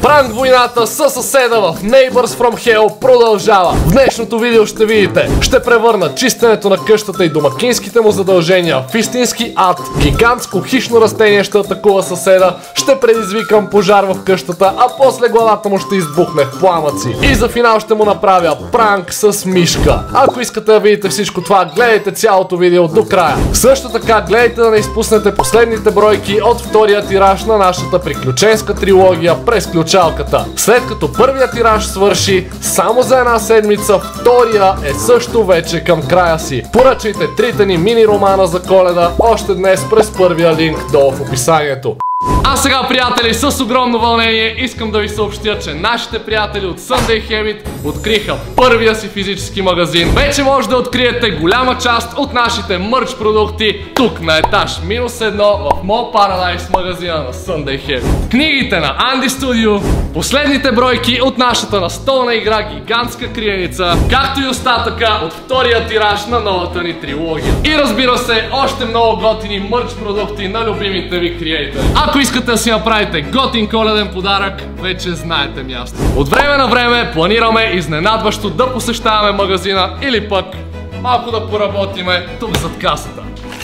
Пранк войната със съседа в Neighbors from Hell продължава. В днешното видео ще видите: ще превърна чистенето на къщата и домакинските му задължения в истински ад, гигантско хищно растение ще атакува съседа, ще предизвикам пожар в къщата, а после главата му ще избухне в пламъци. И за финал ще му направя пранк с мишка. Ако искате да видите всичко това, гледайте цялото видео до края. Също така гледайте да не изпуснете последните бройки от втория тираж на нашата приключенска трилогия През ключалката. След като първият тираж свърши само за една седмица, втория е също вече към края си. Поръчайте трите ни мини романа за Коледа още днес през първия линк долу в описанието. А сега, приятели, с огромно вълнение искам да ви съобщя, че нашите приятели от Sunday Habit откриха първия си физически магазин. Вече може да откриете голяма част от нашите мърч продукти тук на етаж -1 в Mall Paradise магазина на Sunday Habit. Книгите на Andy Studio, последните бройки от нашата настолна игра Гигантска криеница, както и остатъка от втория тираж на новата ни трилогия. И разбира се, още много готини мърч продукти на любимите ви креатори. Ако искате да си направите готин коледен подарък, вече знаете място. От време на време планираме изненадващо да посещаваме магазина или пък малко да поработиме тук зад касата.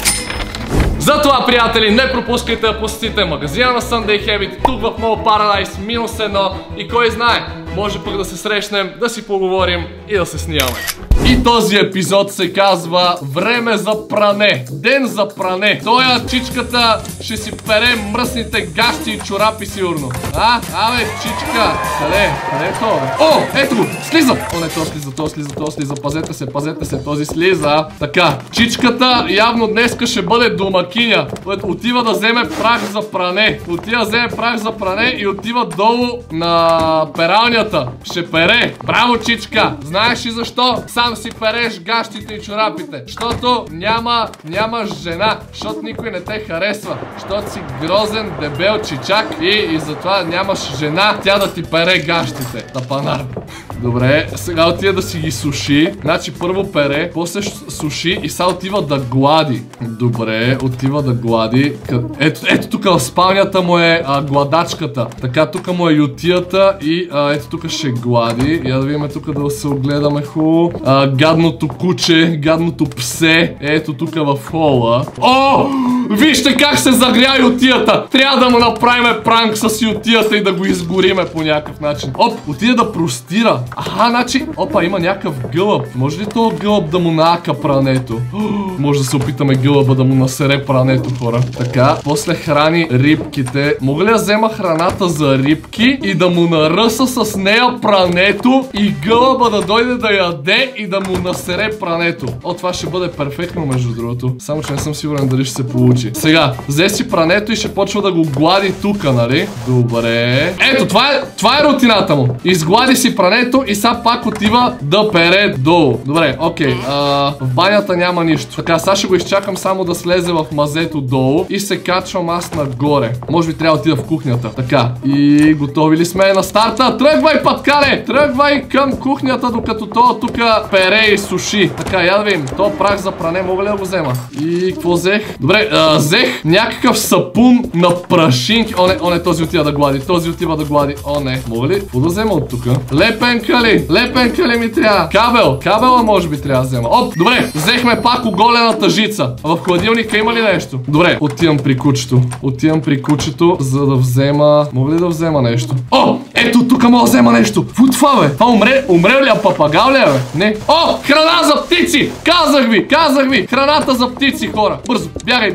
Затова, приятели, не пропускайте да посетите магазина на Sunday Habit тук в Mall Paradise -1 и кой знае, може пък да се срещнем, да си поговорим и да се снимаме. И този епизод се казва Време за пране. Ден за пране. Тоя чичката ще си пере мръсните гащи и чорапи сигурно. Абе, чичка. Къде? Къде е това, бе? О, ето го, слиза. О, не, то слиза. Пазете се, този слиза. Така, чичката явно днеска ще бъде домакиня. Отива да вземе прах за пране. И отива долу на пералнята. Ще пере. Браво, чичка. Знаеш ли защо? Сам си переш гащите и чорапите. Защото няма жена. Защото никой не те харесва. Защото си грозен, дебел чичак и затова нямаш жена, тя да ти пере гащите. Тапанар. Добре, сега отива да си ги суши. Значи първо пере, после суши и сега отива да глади. Добре, отива да глади. Ето тук в спалнята му е гладачката. Така, тук му е ютията и ето тук ще глади. Я да видим тук да се огледаме хубаво. Гадното куче, гадното псе. Ето тук в хола. О! Вижте как се загря ютията! Трябва да му направим пранк с ютията и да го изгориме по някакъв начин. Оп, отиде да простира. Аха, значи, опа, има някакъв гълъб. Може ли този гълъб да му наака прането? Може да се опитаме гълъба да му насере прането, хора. Така, после храни рибките. Мога ли да взема храната за рибки и да му наръса с нея прането и гълъба да дойде да яде и да му насере прането? О, това ще бъде перфектно, между другото. Само че не съм сигурен дали ще се получи. Сега, взе си прането и ще почва да го глади тука, нали? Добре. Ето, това е рутината му. Изглади си прането и сега пак отива да пере долу. Добре, окей. В банята няма нищо. Така, сега ще го изчакам само да слезе в мазето долу и се качвам аз нагоре. Може би трябва да отида в кухнята. Така, и готови ли сме на старта? Тръгвай, паткале! Тръгвай към кухнята, докато то тук пере и суши. Така, я да видим. То прах за пране, мога ли да го взема? И какво взех? Добре, взех някакъв сапун на прашинки. О, не, този отива да глади. О, не. Мога ли? Какво да взема от тук? Лепенка ли ми трябва? Кабела може би трябва да взема. Оп, добре, взехме пак оголената жица. В хладилника има ли нещо? Добре, отивам при кучето, за да взема... Мога ли да взема нещо? О, ето тук мога да взема нещо. Фу, това, бе. Това умре ли, а папагал ли, бе? Не. О, храна за птици! Казах ви! Храната за птици, хора. Бързо, бягай.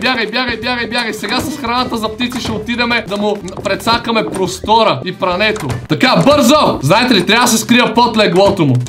Сега с храната за птици ще отидеме да му прецакаме простора и прането. Така, бързо! Знаете ли, трябва да се скрия под леглото му.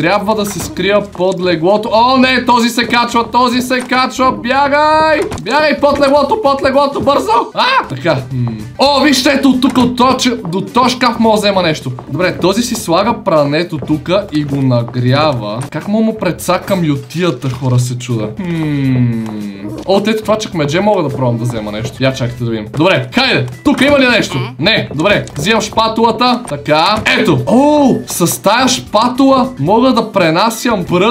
О, не, този се качва. Бягай под леглото, бързо! Така. О, вижте, ето тук до този шкаф мога да взема нещо. Добре, този си слага прането тук и го нагрява. Как му прецакам ютията, хора, се чуда? О, ето това чакмедже мога да пробвам да взема нещо. Я чакайте да видим. Добре, хайде, тук има ли нещо? Не, добре, взимам шпатулата. Така, ето. О, с тая шпатула мога да пренасям пръст.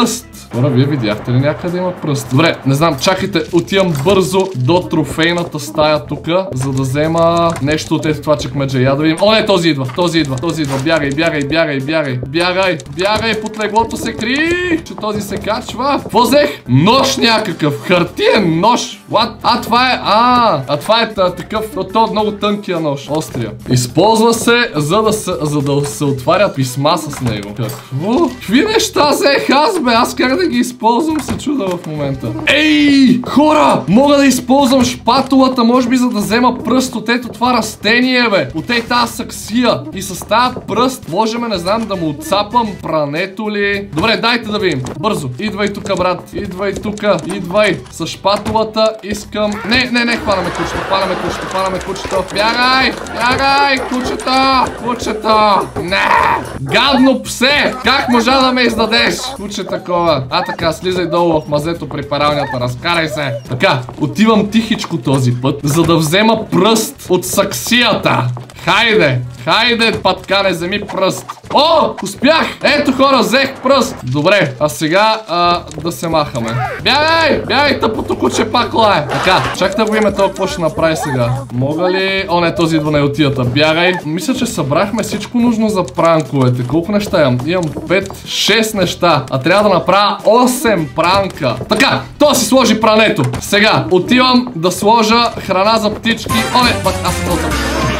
Хора, вие видяхте ли някъде има пръст? Добре, не знам, чакайте, отивам бързо до трофейната стая тука, за да взема нещо от ето това чекмедже. Я да видим. О, не, този идва, този идва, този идва. Бягай, бягай, бягай, бягай, бягай, бягай, под леглото се кри, че този се качва. Какво взех? Нож някакъв, хартиен нож. What? Това е, това е такъв, то е много тънкия нож, острия. Използва се, за да се отварят писма с него. Какво? Какви неща взех аз, бе? Аз как да ги използвам, се чуда в момента. Ей, хора! Мога да използвам шпатулата, може би за да взема пръст от ето това растение, бе. От ей тази саксия. И с тази пръст можем, не знам, да му отцапам прането ли. Добре, дайте да видим. Бързо. Идвай тука, брат. Идвай тука. Идвай. С шпатулата искам... Не, хванаме кучето, хванаме кучето. Бягай! Бягай, кучета! Кучета! Не! Гадно псе! Как можа да ме издадеш? Куче такова. Така, слизай долу в мазето при пералнята. Разкарай се. Така, отивам тихичко този път, за да взема пръст от саксията. Хайде! Хайде, паткане, вземи пръст. О, успях! Ето, хора, взех пръст. Добре, а сега да се махаме. Бягай! Бягай, тъпото куче пак лае. Така, чак да го име това, какво ще направи сега. Мога ли... О, не, този идва на ютията. Бягай. Мисля, че събрахме всичко нужно за пранковете. Колко неща имам? Имам 5-6 неща. А трябва да направя 8 пранка. Така, то си сложи прането. Сега, отивам да сложа храна за птички. О, не, аз съм този.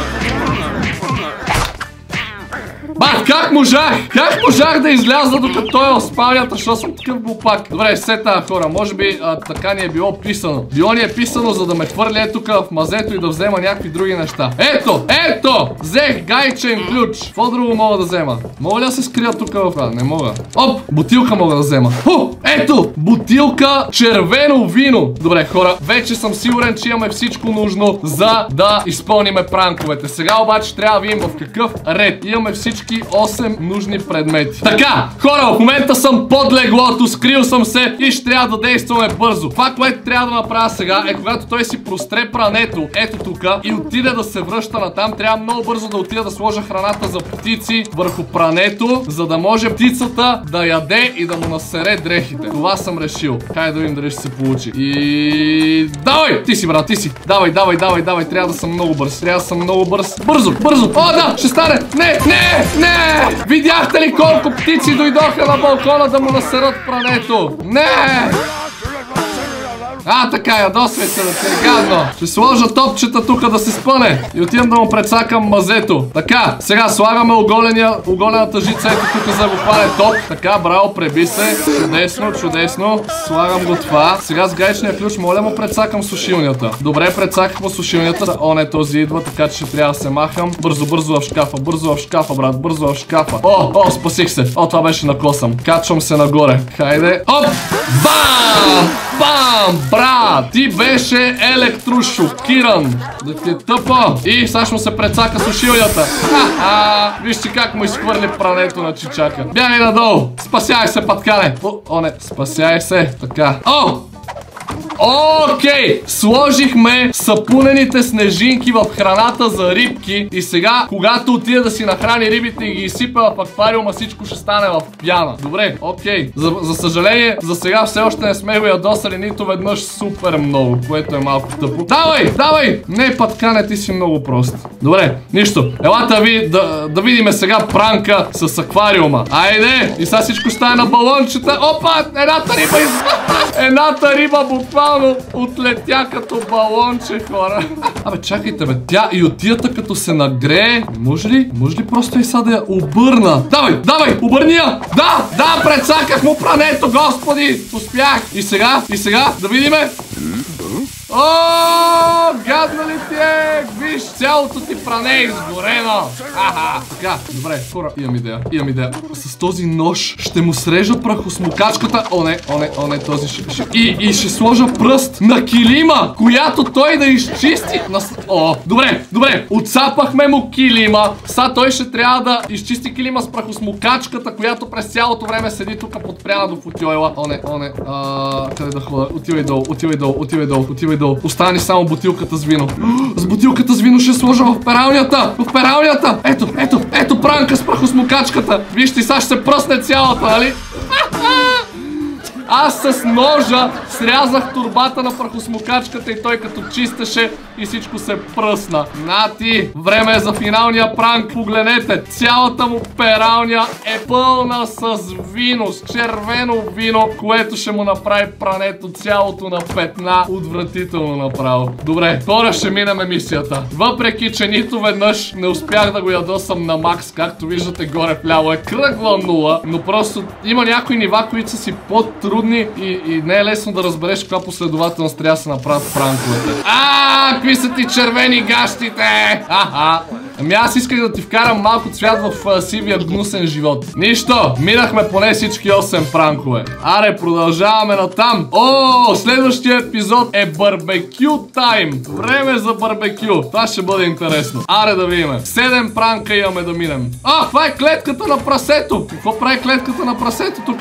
Бах, как можах? Как можах да изляза докато той е в спалнята, защото съм такъв глупак? Добре, все тази хора, може би така ни е било писано. Било ни е писано, за да ме хвърли ето тук в мазето и да взема някакви други неща. Ето! Взех гайчен ключ. Какво друго мога да взема? Мога ли да се скрия тук в това? Не мога. Оп, бутилка мога да взема. Ето, бутилка червено вино. Добре, хора, вече съм сигурен, че имаме всичко нужно, за да изпълниме пранковете. Сега обаче трябва да видим в какъв ред. Имаме всички 8 нужни предмети. Така, хора, в момента съм под леглото, скрил съм се и ще трябва да действаме бързо. Това, което трябва да направя сега е, когато той си простре прането, ето тук, и отиде да се връща натам, трябва много бързо да отида да сложа храната за птици върху прането, за да може птицата да яде и да му насере дрехите. Това съм решил. Хайде да видим дали ще се получи. И... Давай! Ти си, брат, ти си. Давай. Трябва да съм много бърз. Бързо. О, да, ще стане. Не! Видяхте ли колко птици дойдоха на балкона да му насерат прането? Не! Така, ядосвайте да се е гадно. Ще сложа топчета тук да се спъне и отивам да му прецакам мазето. Така, сега слагаме оголената жица ето тук за го хване топ. Така, браво, преби се. Чудесно. Слагам го това. Сега с гаечния ключ, моля му прецакам сушилнята. Добре, прецаках му сушилнята. О, не, този идва, така че ще трябва да се махам. Бързо в шкафа, брат. Бързо в шкафа. О, спасих се. Това беше на косъм. Качвам се нагоре. Хайде. Оп! Бам! Брат! Ти беше електрошокиран. Да ти е тъпо. И сега ще му се прецака сушилнята. Вижте как му изхвърли прането на чичака. Бягай надолу. Спасяй се, паткане. О, не. Спасяй се. Така. Окей, сложихме сапунените снежинки в храната за рибки и сега, когато отида да си нахрани рибите и ги изсипе в аквариума, всичко ще стане в пяна. Добре, окей. За съжаление, за сега все още не сме го ядосали нито веднъж супер много, което е малко тъпо. Давай! Не, паткане, ти си много прост. Добре, нищо. Елата ви да видиме сега пранка с аквариума. Айде! И сега всичко стане на балончета. Опа! Едната риба буквално отлетя като балонче, хора. Чакайте, бе. Тя и отията като се нагрее. Може ли просто и сега да я обърна? Давай, обърни я! Да, прецаках му прането, господи! Успях! И сега, да видиме. Гадна ли ти е? Виж, цялото ти пране е изгорено. Така, добре, хора, имам идея. С този нож ще му срежа прахосмокачката. О, не, този ще... И ще сложа пръст на килима, която той да изчисти. Добре, отцапахме му килима. Сега той ще трябва да изчисти килима с прахосмокачката, която през цялото време седи тук подпряна до футиойла. О, не, къде да хода? Отивай долу. Остани само бутилката с вино. С бутилката с вино ще сложа в пералнята. Ето пранка с прахосмокачката. Вижте, сега ще се пръсне цялата, нали? Аз с ножа срязах турбата на прахосмокачката и той като чистеше и всичко се пръсна. На ти! Време е за финалния пранк. Погледнете, цялата му пералня е пълна с вино, с червено вино, което ще му направи прането цялото на петна. Отвратително направо. Добре, хора, ще минем мисията. Въпреки, че нито веднъж не успях да го ядосам на макс, както виждате горе вляво е кръгла нула, но просто има някои нива, които са си по-трудни и не е лесно да разбереш каква последователност трябва да се направят пранковете. Какви са ти червени гащите! Ами аз исках да ти вкарам малко цвят в сивия гнусен живот. Нищо, минахме поне всички 8 пранкове. Аре, продължаваме натам. Следващия епизод е барбекю тайм. Време за барбекю. Това ще бъде интересно. Аре да видим. 7 пранка имаме да минем. Това е клетката на прасето. Какво прави клетката на прасето тук?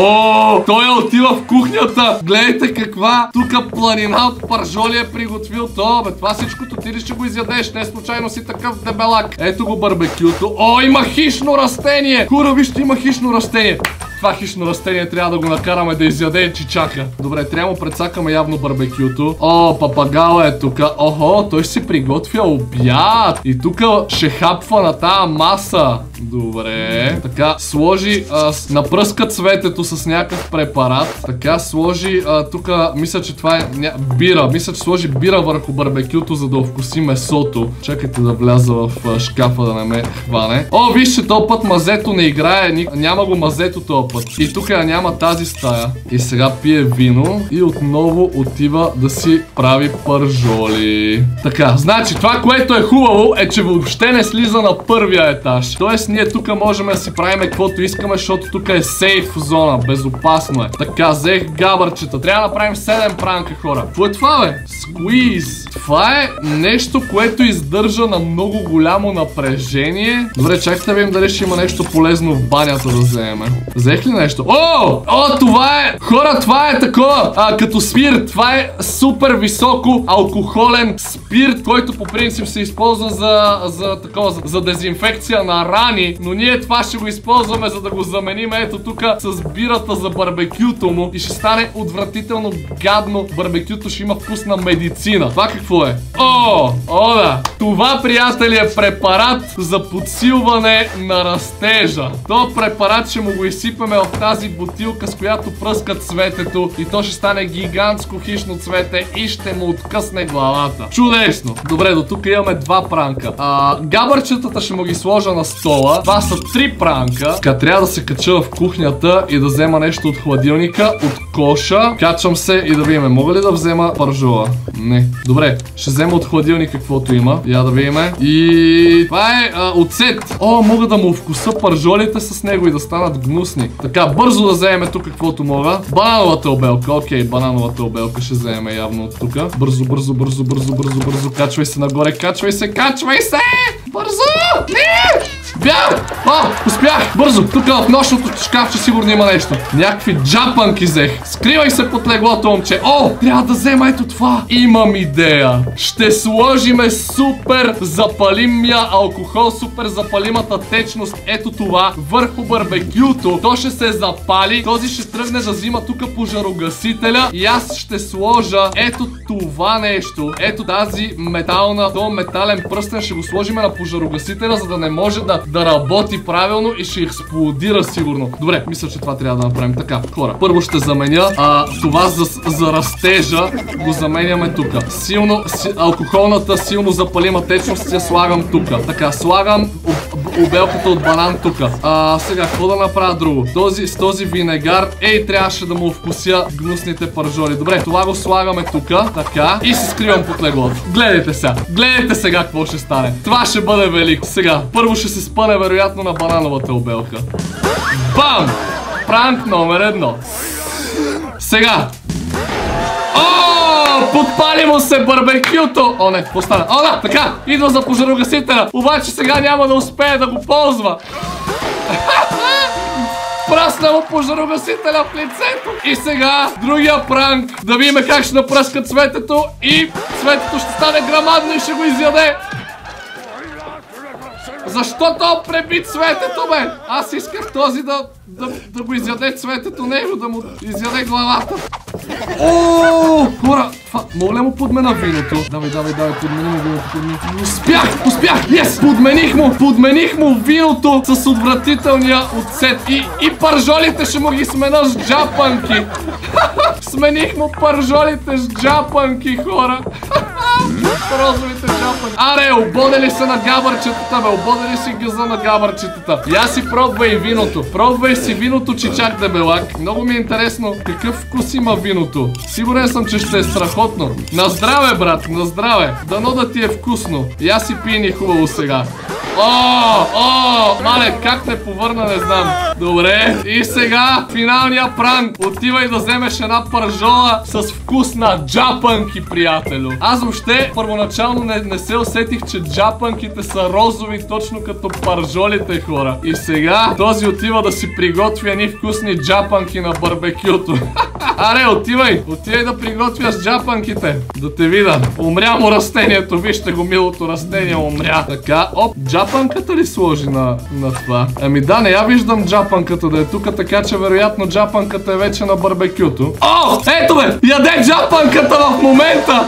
Той отива в кухнята. Гледайте каква тук планина от пържоли е приготвил. Това всичкото ти ли ще го изядеш. Не случайно си такъв дебелак. Ето го барбекюто. Има хищно растение. Хора, вижте, има хищно растение. Това хищно растение трябва да го накараме да изяде чичака. Добре, трябва да му прецакаме явно барбекюто. Папагала е тук. Той си приготвя обяд. И тук ще хапва на тая маса. Добре. Така, сложи, напръска цветето с някакъв препарат. Така, сложи, тук, мисля, че това е бира. Мисля, че сложи бира върху барбекюто, за да овкуси месото. Чакайте да вляза в шкафа да не ме хване. Вижте, този път мазето не играе. Няма го мазето този път. И тук няма тази стая. И сега пие вино и отново отива да си прави пържоли. Така, значи това, което е хубаво, е, че въобще не слиза на първия етаж. Тоест ние тук можем да си правим каквото искаме, защото тук е сейф зона, безопасно е. Така, взех габърчета. Трябва да направим 7 пранка, хора. Какво е това, бе? Сквиз. Това е нещо, което издържа на много голямо напрежение. Добре, чакайте да видим дали ще има нещо полезно в банята да вземем. Взех ли нещо? Това е! Хора, това е такова, като спирт. Това е супер високо алкохолен спирт, който по принцип се използва за дезинфекция на рани, но ние това ще го използваме, за да го заменим ето тук с бирата за барбекюто му и ще стане отвратително гадно. Барбекюто ще има вкус на медицина. Това какво е? Да! Това, приятели, е препарат за подсилване на растежа. То препарат ще му го изсипаме в тази бутилка, с която пръска цветето и то ще стане гигантско хищно цвете и ще му откъсне главата. Чудесно! Добре, до тук имаме 2 пранка. Габърчетата ще му ги сложа на стола. Това са 3 пранка. Така, трябва да се кача в кухнята и да взема нещо от хладилника, от коша. Качвам се и да видим. Мога ли да взема пържола? Не. Добре, ще взема от хладилника каквото има. Я да видим. И това е оцет. Мога да му вкуса пържолите с него и да станат гнусни. Така, бързо да вземем тук каквото мога. Банановата обелка. Окей, банановата обелка ще вземем явно от тук. Бързо. Качвай се нагоре. Качвай се! Бързо! Не! Бях! Успях! Бързо! Тук в нощното шкафче сигурно има нещо. Някакви джапанки взех. Скривай се под леглото, момче. Трябва да взема ето това. Имам идея. Ще сложиме супер запалимия алкохол, супер запалимата течност. Ето това върху барбекюто. То ще се запали. Този ще тръгне да взима тук пожарогасителя. И аз ще сложа ето това нещо. Ето този метален пръстен ще го сложиме на пожарогасителя, за да не може да работи правилно и ще експлодира сигурно. Добре, мисля, че това трябва да направим. Така, хора, първо ще заменя това за растежа. Го заменяме тук. Алкохолната силно запалима течност я слагам тук. Така, слагам обелката от банан тук. Сега, какво да направя друго? С този винегар, трябваше да му вкуся гнусните пържоли. Добре, това го слагаме тук. Така, и се скривам под леглото. Гледайте сега какво ще стане. Това ще бъде велико. Сега, първо ще се спъне вероятно на банановата обелка. Бам! Пранк номер 1. Сега. Подпали му се барбекюто! Не, какво стана? Да, така, идва за пожарогасителя. Обаче сега няма да успее да го ползва. Пръсна му пожарогасителя в лицето. И сега другия пранк. Да видим как ще напръска цветето. И цветето ще стане грамадно и ще го изяде. Защо то преби цветето, бе? Аз исках този да го изяде цветето него, да му изяде главата. Ооо, хора, мога ли му подмена виното? Давай, подмени му виното, Успях, yes! Подмених му виното с отвратителния оцет и пържолите ще му ги смена с джапанки. Смених му пържолите с джапанки, хора. Розовите джапанки. Аре, ободели се на габърчетата, бе, ободели си газа на габърчетата. Я си пробвай виното. Пробвай си виното, чичак дебелак. Много ми е интересно какъв вкус има виното. Сигурен съм, че ще е страхотно. На здраве, брат, на здраве. Дано да ти е вкусно. Я си пий ни хубаво сега. Мале, как те повърна, не знам. Добре, и сега финалния пранк. Отивай да вземеш една пържола с вкус на джапанки, приятелю. Аз въобще първоначално не се усетих, че джапанките са розови, точно като пържолите, хора. И сега този отива да си приготви едни вкусни джапанки на барбекюто. Аре, отивай да приготвяш джапанките. Да те видя. Умря му растението, вижте го, милото растение умря. Така, джапанката ли сложи на това? Ами да, не я виждам джапанката да е тук, така че вероятно джапанката е вече на барбекюто. Ето бе! Яде джапанката в момента!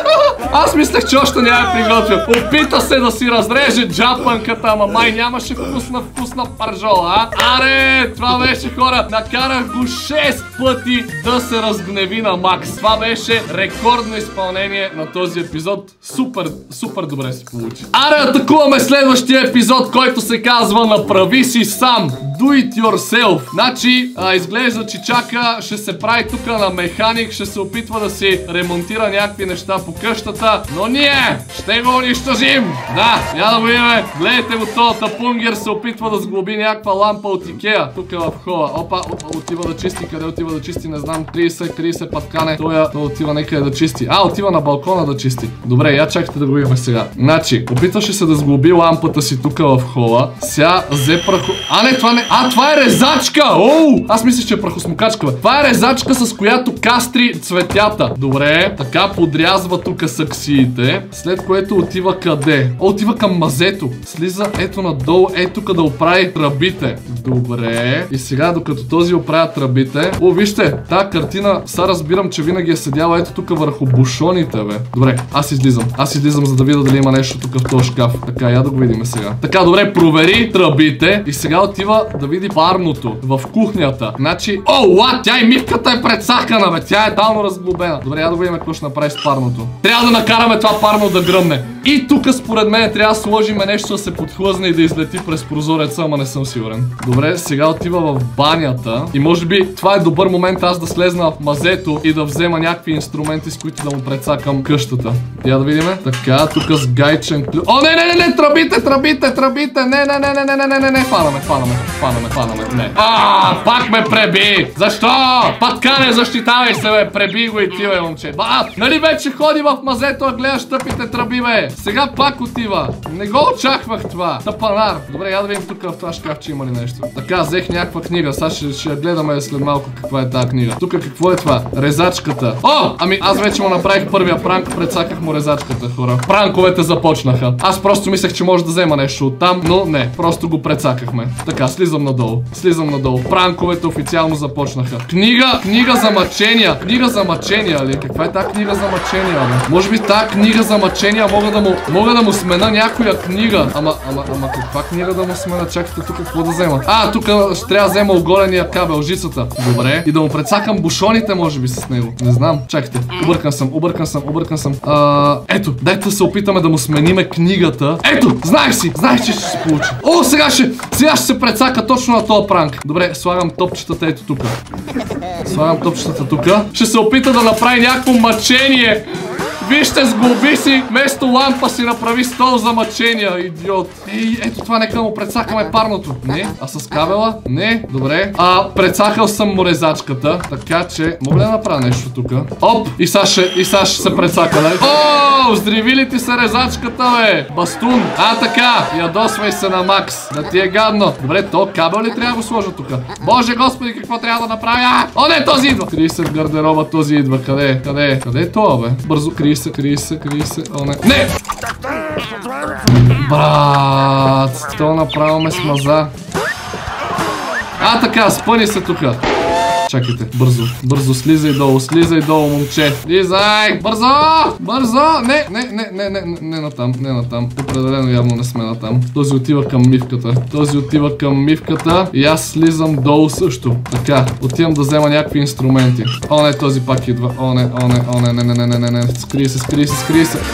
Аз мислех, че още няма приготвя. Опита се да си разреже джапанката, ама май нямаше вкусна пържола, Аре, това беше, хора. Накарах го 6 пъти да се разгневи на макс. Това беше рекордно изпълнение на този епизод. Супер добре се получи. Аре, атакуваме следващия епизод, който се казва Направи си сам. Do it yourself. Значи, изглежда, че чака, ще се прави тук на механик, ще се опитва да си ремонтира някакви неща по къщата, но ние ще го унищожим. Да, я да го видим. Гледайте го, този тапунгер се опитва да сглоби някаква лампа от Икеа. Тук в хола. Опа, отива да чисти. Къде отива да чисти? Не знам. Крие се паткане. Той отива някъде да чисти. Отива на балкона да чисти. Добре, я чакайте да го видим сега. Значи, опитваше се да сглоби лампата си тук в хола. Сега взе прахо... това е резачка! Аз мисля, че е прахосмокачка, бе. Това е резачка, с която кастри цветята. Добре, така подрязва тук саксиите. След което отива къде? Отива към мазето. Слиза ето надолу, тук да оправи тръбите. Добре. И сега, докато този оправя тръбите... Вижте, тази картина, сега разбирам, че винаги е седяла ето тук върху бушоните, бе. Добре, аз излизам, за да видя дали има нещо тук в този шкаф. Така, я да го видим сега. Така, добре, провери тръбите и сега отива да види парното в кухнята. Значи, тя и мивката е прецакана, бе. Тя е тално разглобена. Добре, я да видим какво ще направи с парното. Трябва да накараме това парно да гръмне. И тук според мен трябва да сложим нещо да се подхлъзне и да излети през прозореца, ама не съм сигурен. Добре, сега отива в банята и може би това е добър момент аз да слезна в мазето и да взема някакви инструменти, с които да му прецакам къщата. Я да видим. Така, тук с гайчен ключ. Не, тръбите. Не, фанаме. Не. Пак ме преби. Защо? Паткане, защитавай се, бе. Преби го и ти, бе, момче. Нали вече ходи в мазето, а гледаш тъпите тръби, бе. Сега пак отива. Не го очаквах това. Тъпанар. Добре, я да видим тук в това шкафче има ли нещо. Така, взех някаква книга. Сега ще я гледаме след малко каква е тази книга. Тук какво е това? Резачката. Ами аз вече му направих първия пранк, прецаках му резачката, хора. Пранковете започнаха. Аз просто мислех, че може да взема нещо оттам, но не. Просто го прецакахме. Така, слизам надолу. Пранковете официално започнаха. Книга за мъчения. Книга за мъчения, ли? Каква е тази книга за мъчения, бе? Може би тази книга за мъчения мога да му смена някоя книга. Ама каква книга да му смена? Чакайте тук какво да взема. Тук ще трябва да взема оголения кабел, жицата. Добре. И да му прецакам бушоните, може би, с него. Не знам. Чакайте. Объркан съм. Ето, дайте да се опитаме да му смениме книгата. Ето, знаех, че ще се получи. Сега ще се прецака точно на този пранк. Добре, слагам топчетата ето тук. Ще се опита да направи някакво мъчение. Вижте, сглоби си, вместо лампа си направи стол за мъчения, идиот. Ето това, нека му прецакаме парното. Не, а с кабела? Не, добре. Прецакал съм му резачката, така че мога да направя нещо тук. И сега ще се прецака, да? Взриви ли ти се резачката, бе? Бастун. Така, ядосвай се на макс. Да ти е гадно. Добре, то кабел ли трябва да го сложа тук? Боже господи, какво трябва да направя? Не, този идва. 30 гардероба, този идва. Къде е това, бе? Бързо, крий крий се. О, не. Не! Брат, то направо ме смаза. Така, спъни се тука. Чакайте, бързо, слизай долу, момче. Слизай, бързо, не натам. Определено явно не сме натам. Този отива към мивката. И аз слизам долу също. Така, отивам да взема някакви инструменти. О, не, този пак идва. О, не. Скри се.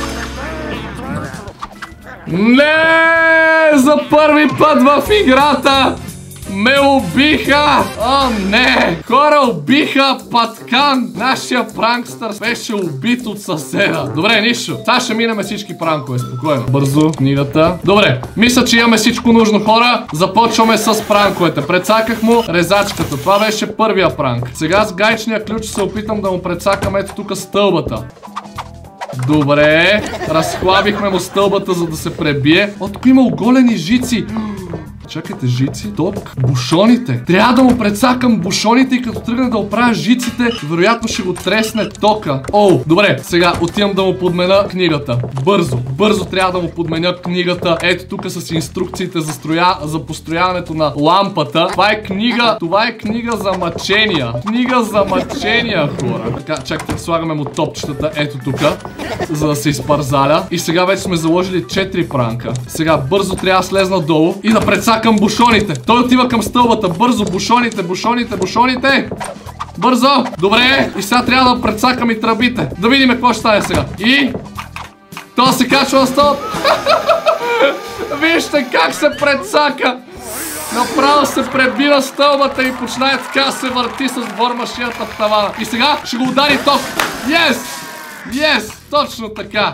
Не, за първи път в играта ме убиха! О, не! Хора убиха Паткан! Нашия пранкстър беше убит от съседа. Добре, нищо. Сега ще минаме всички пранкове, спокойно. Бързо, книгата. Добре, мисля, че имаме всичко нужно, хора. Започваме с пранковете. Прецаках му резачката. Това беше първия пранк. Сега с гайчния ключ се опитам да му прецакам ето тук стълбата. Добре, разхлабихме му стълбата, за да се пребие. Тук има оголени жици. Чакайте, жици, ток, бушоните. Трябва да му прецакам бушоните и като тръгне да оправя жиците, вероятно ще го тресне тока. Добре, сега отивам да му подменя книгата. Бързо трябва да му подменя книгата. Ето тук с инструкциите за построяването на лампата. Това е книга за мъчения. Книга за мъчения, хора. Така, чакайте, слагаме му топчетата ето тук, за да се изпарзаля. И сега вече сме заложили 4 пранка. Сега бързо трябва да слезна долу и да прецакам бушоните. Той отива към стълбата. Бързо, бушоните. Бързо. Добре. И сега трябва да прецакам и тръбите. Да видим какво ще стане сега. И... то се качва на стълб. Вижте как се прецака. Направо се пребива стълбата и починае така да се върти с бормашината в тавана. И сега ще го удари ток. Yes! Точно така.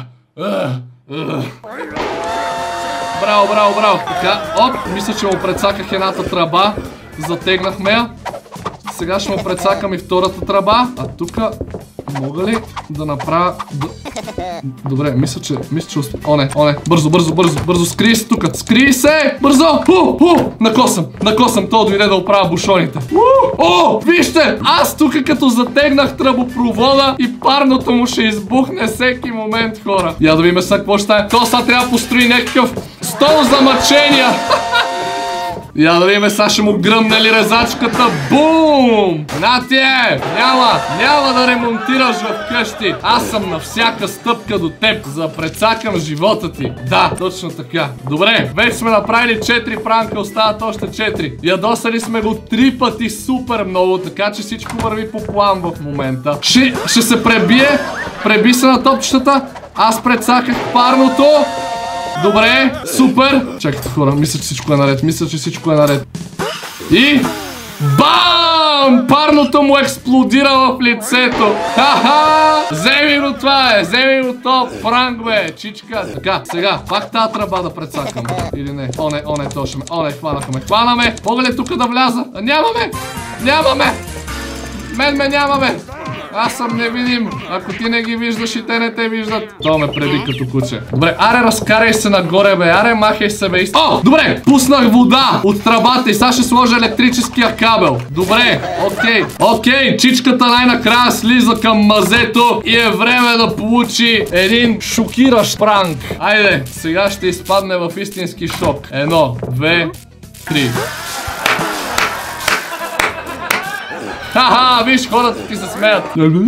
Браво. Така, мисля, че му прецаках едната тръба. Затегнахме я. Сега ще му прецакам и втората тръба. А тук мога ли да направя... Добре, мисля, че... О, не. Бързо, скрий се тук. Скрий се! Бързо! Накосам. То дойде да оправя бушоните. Вижте! Аз тук като затегнах тръбопровода и парното му ще избухне всеки момент, хора. Я да видим сега какво ще стане. То сега трябва да построи някакъв стол за мъчения. Я да видим, сега ще му гръмне ли резачката. Бум! Натие! Няма да ремонтираш вкъщи. Аз съм на всяка стъпка до теб, за да прецакам живота ти. Да, точно така. Добре, вече сме направили 4 пранка, остават още 4. Ядосали сме го 3 пъти супер много, така че всичко върви по план в момента. Ще се преби се на топчетата. Аз прецаках парното. Добре, супер. Чакайте, хора, мисля, че всичко е наред. И... бам! Парното му експлодира в лицето. Ха-ха! Вземи го това, вземи го то пранк, бе, чичка. Така, сега, пак тази тръба да прецакам. Или не? О, не, то ще ме. О, не, хванахме. Мога ли тук да вляза? Нямаме! Мен ме нямаме! Аз съм невидим. Ако ти не ги виждаш и те не те виждат. То ме преби като куче. Добре, аре, разкарай се нагоре, бе. Аре, махай се, бе. Добре, пуснах вода от тръбата и сега ще сложа електрическия кабел. Добре, окей. Чичката най-накрая слиза към мазето и е време да получи един шокиращ пранк. Айде, сега ще изпадне в истински шок. 1, 2, 3. Ха-ха, виж, хората ти се смеят.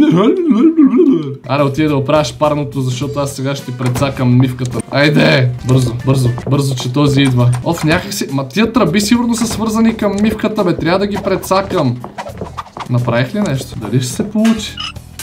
Аре, отиде да оправиш парното, защото аз сега ще ти прецакам мивката. Айде, бързо, че този идва. Някакси... тия тръби сигурно са свързани към мивката, бе. Трябва да ги прецакам. Направих ли нещо? Дали ще се получи?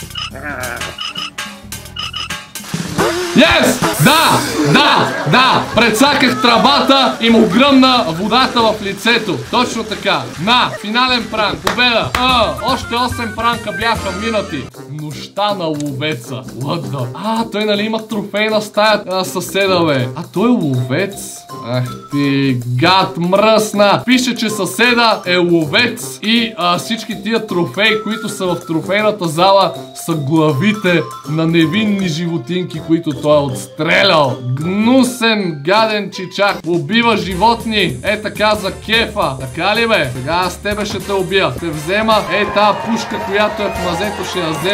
Yes! Да! Прецаках тръбата и му гръмна водата в лицето. Точно така. Финален пранк. Победа. Още 8 пранка бяха минати. Нощта на ловеца. What the... той нали има трофейна стая на съседа, бе. Той е ловец. Ах ти, гад мръсна. Пише, че съседа е ловец и всички тия трофеи, които са в трофейната зала, са главите на невинни животинки, които той е отстрелял. Гнусен, гаден чичак. Убива животни. Така за кефа. Така ли, бе? Сега аз тебе ще те убия. Ще взема тази пушка, която е в мазето, ще я взема.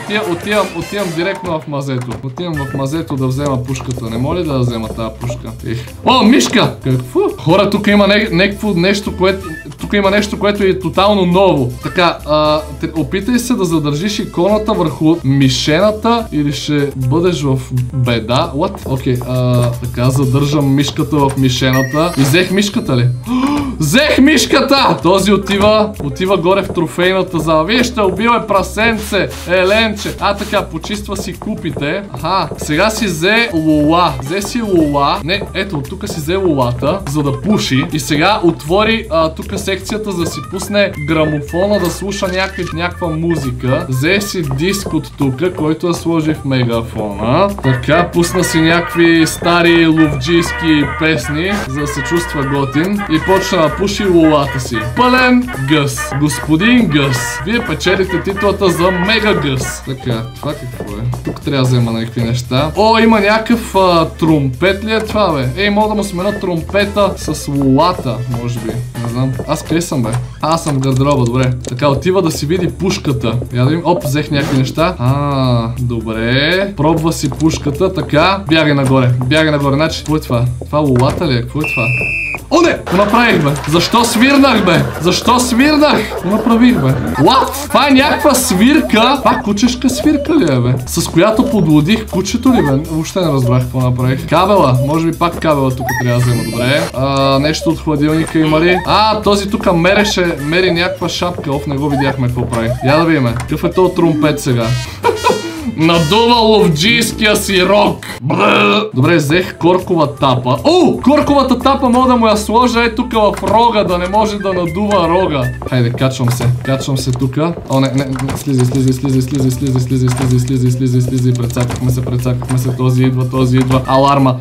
отивам директно в мазето. Отивам в мазето да взема пушката. Не моля да взема тази пушка. О, мишка! Какво? Хора, тук има нещо, което е тотално ново. Така, опитай се да задържиш иконата върху мишената или ще бъдеш в беда. What? Окей, така, задържам мишката в мишената. И взех мишката ли? Взех мишката! Този отива горе в трофейната зала. Вижте, убил е прасенце, еленче. Така, почиства си купите. Аха, сега си взе лула. Взе си лула. Не, ето, от тук си взе лулата, за да пуши. И сега отвори тук секцията, за да си пусне грамофона, да слуша някаква музика. Взе си диск от тук, който я сложи в мегафона. Така, пусна си някакви стари ловджийски песни, за да се чувства готин. И почна да пуши лулата си. Пълен гъс. Господин Гъс. Вие печелите титлата за Мега Гъс. Така, това какво е? Тук трябва да взема някакви неща. О, има някакъв тромпет ли е това, бе? Ей, мога да му смена тромпета с лулата, може би. Не знам. Аз къде съм, бе? Аз съм в гардероба, добре. Така, отива да си види пушката. Я да видим. Оп, взех някакви неща. Добре. Пробва си пушката, така. Бягай нагоре. Значи, какво е това? Това лулата ли е? Какво е това? О, не! Го направих, бе! Защо свирнах, бе? Го направих, бе! What? Това е някаква свирка! Това кучешка свирка ли е, бе? С която подлодих кучето ли, бе? Въобще не разбрах какво направих. Кабела! Може би пак кабела тук трябва да взема. Добре. Нещо от хладилника има ли? Този тук мери някаква шапка. Не го видяхме какво прави. Я да видим. Какъв е този тромпет сега? Надува ловджийския си рог. Добре, взех коркова тапа. Корковата тапа мога да му я сложа тук в рога, да не може да надува рога. Хайде, качвам се тук. Не, слизи. Прецакахме се, този идва. Аларма.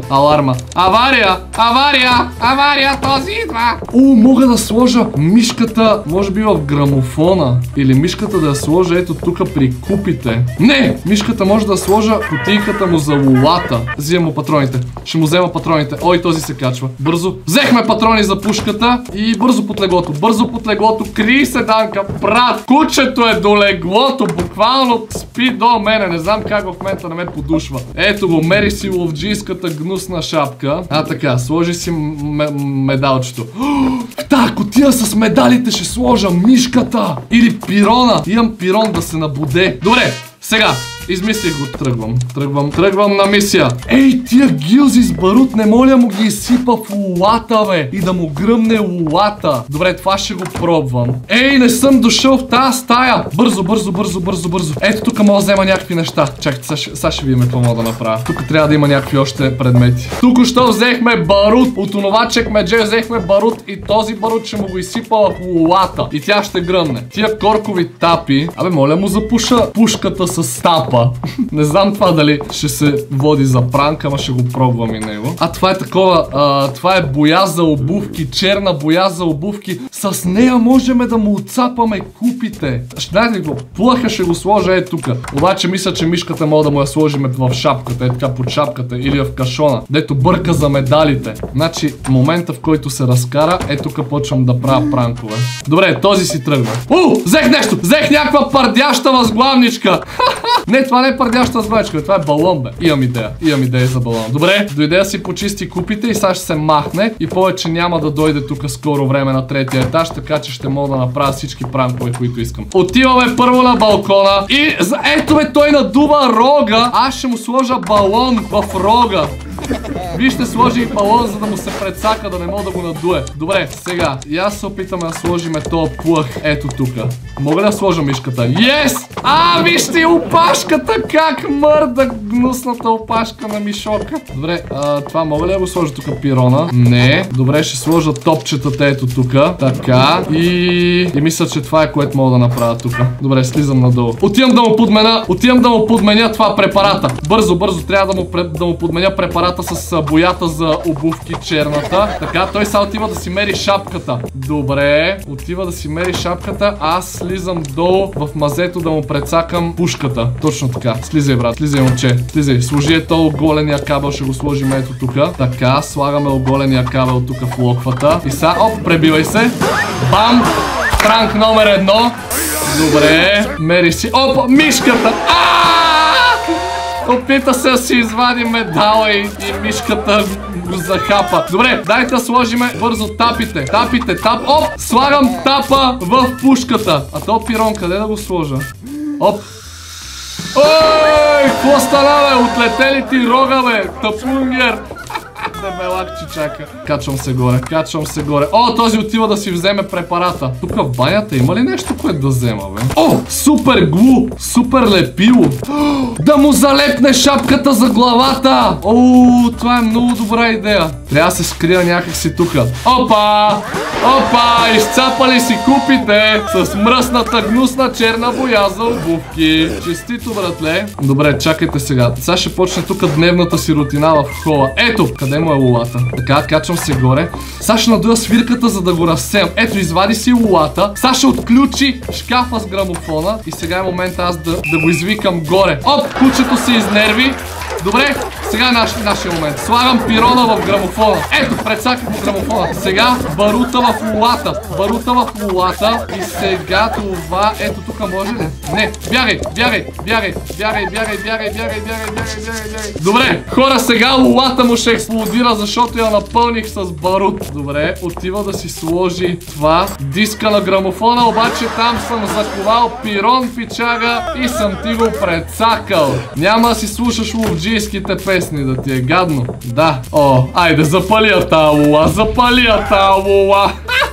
Авария, този идва. Мога да сложа мишката, може би в грамофона. Или мишката да я сложа ето тук при купите. Не! Мишката може да сложа кутийката му за лулата. Взимам му патроните. Ще му взема патроните. Ой, този се качва. Бързо. Взехме патрони за пушката и бързо под леглото. Крий се, Данка. Брат, кучето е до леглото. Буквално спи до мене. Не знам как в момента не ме подушва. Ето го, мери си ловджийската гнусна шапка. Така, сложи си медалчето. В тази кутия с медалите ще сложа мишката. Или пирона. Имам пирон да се набуде. Добре. Сега, измислих го, тръгвам на мисия. Ей, тия гилзи с барут, не моля му ги изсипа в лулата, бе. И да му гръмне лулата. Добре, това ще го пробвам. Ей, не съм дошъл в тази стая. Бързо. Ето, тук мога да взема някакви неща. Чакайте, сега ще видим какво мога да направя. Тук трябва да има някакви още предмети. Тук що взехме барут. От онова чекмедже взехме барут и този барут ще му го изсипа в лулата. И тя ще гръмне. Тия коркови тапи. Моля му запуша пушката с тапа. Не знам това дали ще се води за пранк, ама ще го пробвам и него. Това е такова, това е боя за обувки, черна боя за обувки. С нея можем да му отцапаме купите. Знаете ли го? Плъха ще го сложа тук. Обаче мисля, че мишката мога да му я сложим в шапката, така под шапката или в кашона, дето бърка за медалите. Значи, момента в който се разкара, тук почвам да правя пранкове. Добре, този си тръгва. Взех нещо! Взех някаква пардяща възглавничка! Не, това не е пардяща възглавничка, това е балон, бе. Имам идея за балон. Добре, дойде да си почисти купите и сега ще се махне и повече няма да дойде тук скоро време на третия етаж, така че ще мога да направя всички пранкове, които искам. Отиваме първо на балкона и ето бе, той надува рога. Аз ще му сложа балон в рога. Вижте, сложих балон, за да му се прецака, да не мога да го надуе. Добре, сега, и аз се опитаме да сложиме този плъх. Ето тук. Мога ли да сложа мишката? Yes! Вижте опашката, как мърда гнусната опашка на мишока. Добре, това мога ли да го сложа тук пирона? Не. Добре, ще сложа топчетата ето тук. Така. И мисля, че това е което мога да направя тук. Добре, слизам надолу. Отивам да му подменя това препарата. Бързо, трябва да му подменя препарата с боята за обувки, черната. Така, той сега отива да си мери шапката. Добре, отива да си мери шапката. Аз слизам долу в мазето да му прецакам пушката. Точно така. Слизай, брат, слизай, момче. Слизай, сложи този оголения кабел, ще го сложим ето тук. Така, слагаме оголения кабел тук в локвата. И сега, пребивай се. Бам! Пранк номер 1. Добре, мери си. Мишката! Опита се да си извади медала и мишката го захапа. Добре, дайте да сложиме бързо тапите. Тапите, тап. Оп! Слагам тапа в пушката. А то пирон, къде да го сложа? Оп! Ой, какво стана, бе? Отлетели ти рога, бе! Тапунгер! Дебелак, че чака. Качвам се горе. О, този отива да си вземе препарата. Тук в банята има ли нещо, което да взема, бе? О, супер глу! Супер лепило! Да му залепне шапката за главата! О, това е много добра идея. Трябва да се скрия някакси тука. Опа! Опа! Изцапали си купите с мръсната гнусна черна боя за обувки. Честито, братле. Добре, чакайте сега. Сега ще почне тук дневната си рутина в хола. Ето, къде му е лулата? Така, качвам се горе. Сега ще надуя свирката, за да го разсеям. Ето, извади си лулата. Сега ще отключи шкафа с грамофона. И сега е момента аз да го извикам горе. Оп, кучето се изнерви. Добре, сега е нашия момент. Слагам пирона в грамофона. Ето, прецаках му грамофона. Сега барута в лулата. Барута в лулата. И сега това... Ето, тук може ли? Не, бягай. Добре, хора, сега лулата му ще експлодира, защото я напълних с барут. Добре, отива да си сложи това. Диска на грамофона, обаче там съм заковал пирон, пичага, и съм ти го прецакал. Няма да си слушаш ловджийските песни, да ти е гадно. Да. О, айде, запали я тая лула.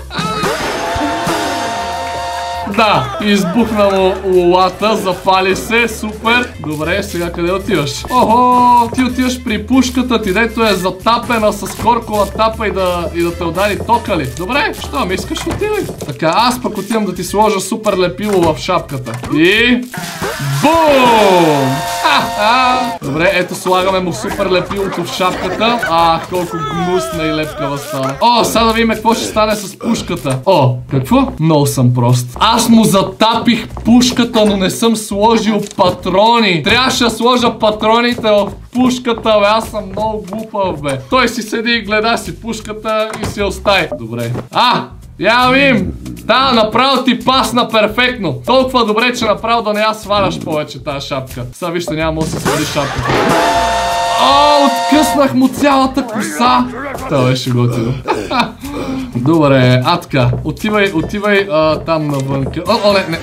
Да, избухна му лулата, запали се, супер. Добре, сега къде отиваш? Охо, ти отиваш при пушката ти, дето е затапена с коркова тапа и да те удари тока ли? Добре, що ми искаш, отивай. Така, аз пък отивам да ти сложа супер лепило в шапката. И... бум! Добре, ето слагаме му супер лепилото в шапката. Колко гнусна и лепкава стана. О, сега да видим какво ще стане с пушката. О, какво? Много съм прост. Аз му затапих пушката, но не съм сложил патрони. Трябваше да сложа патроните в пушката, бе. Аз съм много глупав, бе. Той си седи и гледа си пушката и си остави. Добре. Я видим. Да, направо ти пасна перфектно. Толкова добре, че направо да не я сваляш повече тази шапка. Сега вижте, няма да се свали шапката. О, откъснах му цялата коса. Това беше готино. Добре, така. Отивай там навънка. О, не.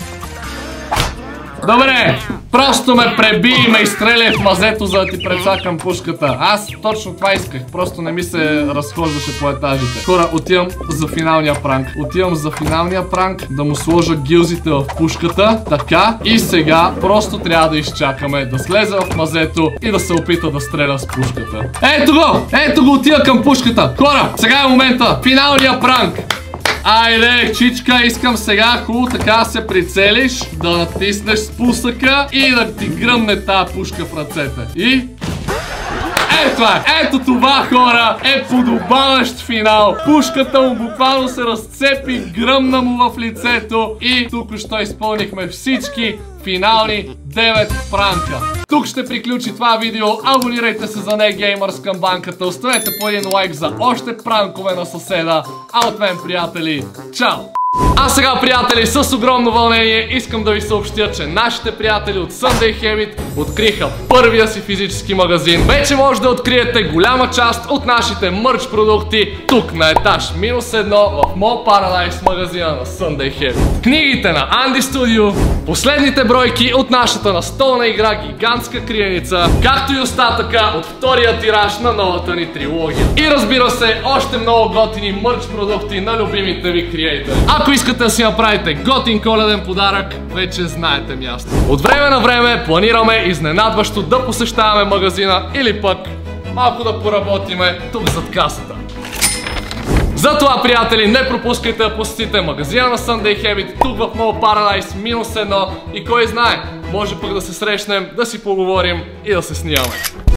Добре, просто ме преби и ме изстреляй в мазето, за да ти прецакам пушката. Аз точно това исках, просто не ми се разхождаше по етажите. Хора, отивам за финалния пранк. Да му сложа гилзите в пушката. Така, и сега просто трябва да изчакаме да слезе в мазето и да се опита да стреля с пушката. Ето го, отива към пушката. Хора, сега е момента, финалния пранк. Айде, чичка, искам сега хубаво така да се прицелиш, да натиснеш спусъка и да ти гръмне тази пушка в ръцете. И... ето това, хора, е подобаващ финал. Пушката му буквално се разцепи, гръмна му в лицето и тук що изпълнихме всички финални 9 пранка. Тук ще приключи това видео. Абонирайте се за NeGamers към банката. Оставете по един лайк за още пранкове на съседа. А от мен, приятели, чао! А сега, приятели, с огромно вълнение искам да ви съобщя, че нашите приятели от Sunday Habit откриха първия си физически магазин. Вече може да откриете голяма част от нашите мърч продукти тук на етаж -1 в Mall Paradise магазина на Sunday Habit. Книгите на Andy Studio, последните бройки от нашата настолна игра Гигантска криеница, както и остатъка от втория тираж на новата ни трилогия. И разбира се, още много готини мърч продукти на любимите ви креатори. Ако искате да си направите готин коледен подарък, вече знаете място. От време на време планираме изненадващо да посещаваме магазина или пък малко да поработиме тук зад касата. Затова, приятели, не пропускайте да посетите магазина на Sunday Habit тук в Mall Paradise -1 и кой знае, може пък да се срещнем, да си поговорим и да се снимаме.